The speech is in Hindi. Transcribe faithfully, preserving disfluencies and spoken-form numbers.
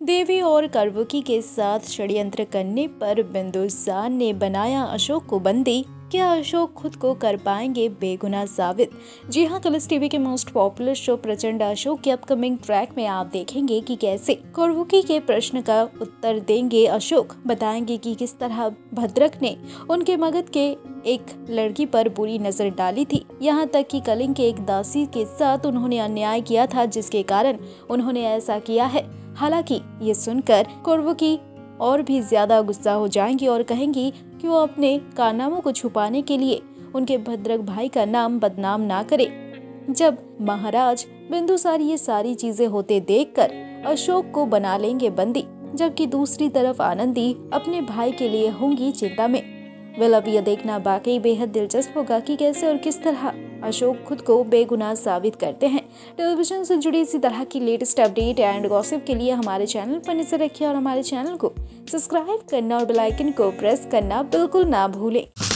देवी और करवुकी के साथ षड्यंत्र करने पर बिंदुसार ने बनाया अशोक को बंदी। क्या अशोक खुद को कर पाएंगे बेगुनाह साबित? जी हाँ, कलर्स टीवी के most popular show Prachand Ashok के अपकमिंग ट्रैक में आप देखेंगे कि कैसे करवुकी के प्रश्न का उत्तर देंगे अशोक। बताएंगे कि किस तरह भद्रक ने उनके मगध के एक लड़की पर बुरी नजर डाली थी, यहाँ तक कि कलिंग के एक दासी के साथ उन्होंने अन्याय किया था, जिसके कारण उन्होंने ऐसा किया है। हालांकि ये सुनकर करवुकी और भी ज्यादा गुस्सा हो जाएंगी और कहेंगी कि वो अपने कारनामों को छुपाने के लिए उनके भद्रक भाई का नाम बदनाम ना करे। जब महाराज बिंदुसार ये सारी चीजें होते देखकर अशोक को बना लेंगे बंदी, जबकि दूसरी तरफ आनंदी अपने भाई के लिए होंगी चिंता में। वेल, अब यह देखना बाकी बेहद दिलचस्प होगा कि कैसे और किस तरह अशोक खुद को बेगुनाह साबित करते हैं। टेलीविजन से जुड़ी इसी तरह की लेटेस्ट अपडेट एंड गॉसिप के लिए हमारे चैनल पर नजर रखिए और हमारे चैनल को सब्सक्राइब करना और बेल आइकन को प्रेस करना बिल्कुल ना भूलें।